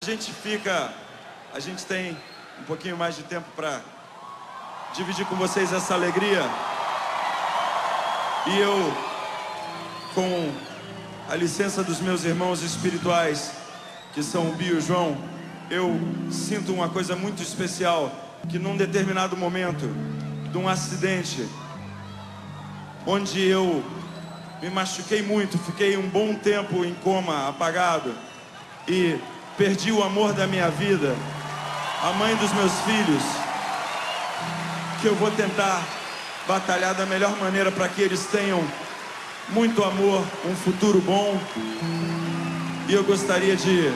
A gente tem um pouquinho mais de tempo para dividir com vocês essa alegria. E eu, com a licença dos meus irmãos espirituais, que são o Bio e o João, eu sinto uma coisa muito especial, que num determinado momento de um acidente, onde eu me machuquei muito, fiquei um bom tempo em coma, apagado, e perdi o amor da minha vida, a mãe dos meus filhos, que eu vou tentar batalhar da melhor maneira para que eles tenham muito amor, um futuro bom. E eu gostaria de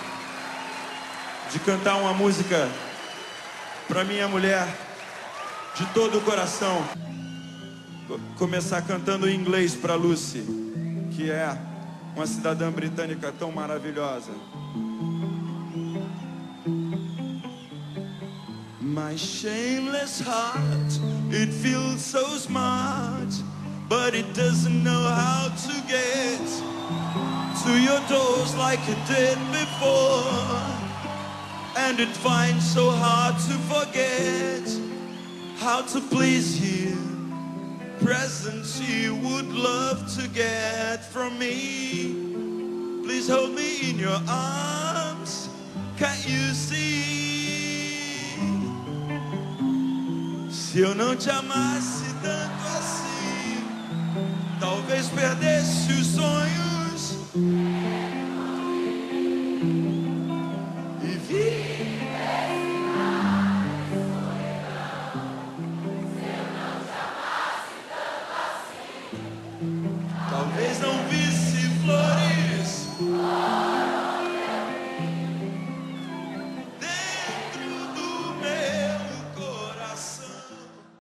cantar uma música para minha mulher, de todo o coração. Vou começar cantando em inglês para Lucy, que é uma cidadã britânica tão maravilhosa. My shameless heart, it feels so smart, but it doesn't know how to get to your doors like it did before. And it finds so hard to forget how to please you, presents you would love to get from me. Please hold me in your arms, can't you see? Se eu não te amasse tanto assim, talvez perdesse o sonho